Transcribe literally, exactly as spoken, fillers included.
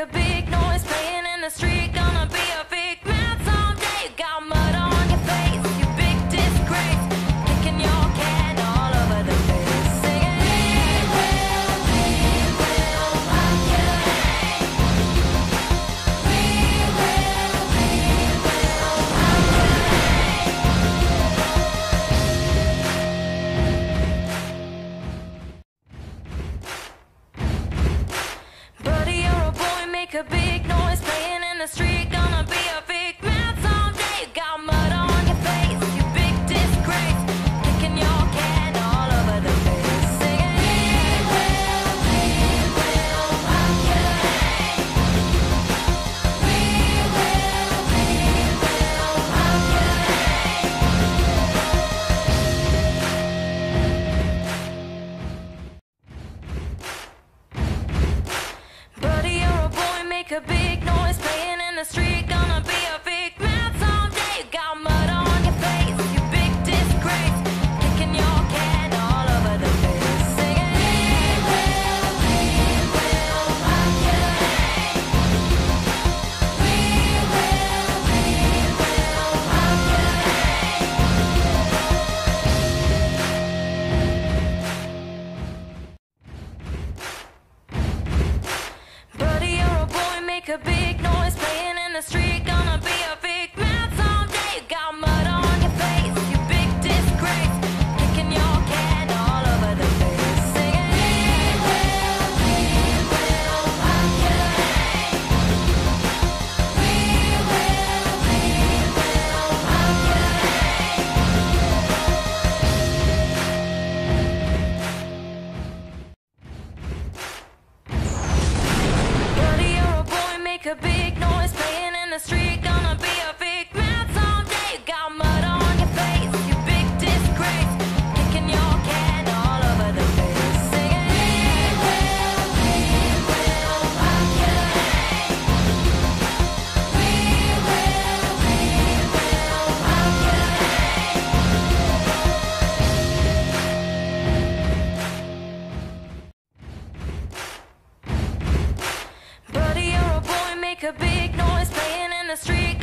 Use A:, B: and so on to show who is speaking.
A: a big noise playing in the street. Gonna be a big man someday. You got mud on your face, you big disgrace. Kicking your can all over the place. Singing, we will, we will rock your name. We will, we will rock your name. Buddy, you're a boy, make a big noise playing in the street. Gonna be a big man someday. You got mud on your face, you big disgrace. Kicking your can all over the place. Singing, we will, we will rock your name. We will, we will rock your name. Buddy, you're a boy, make a big noise playing in the street. Gonna be a big man someday. You got mud on your face, you big disgrace. Kicking your can all over the place. Singing, we will, we will rock your name. We will, we will rock your name. Buddy, you're a boy, make a big noise playing in the street. Gonna be a big man someday. You got mud on your face, you big disgrace. Kicking your can all over the place. Singing, we will, we will rock your name. We will, we will rock your name. Buddy, you're a boy, make a big noise playing in the street. Gonna be a big man someday. You got mud on your face, you big disgrace. Kicking your can all over the place. Singing, we will, we will rock your name. We will, we will rock your name. Buddy, you're a boy, make a big noise playing in the street.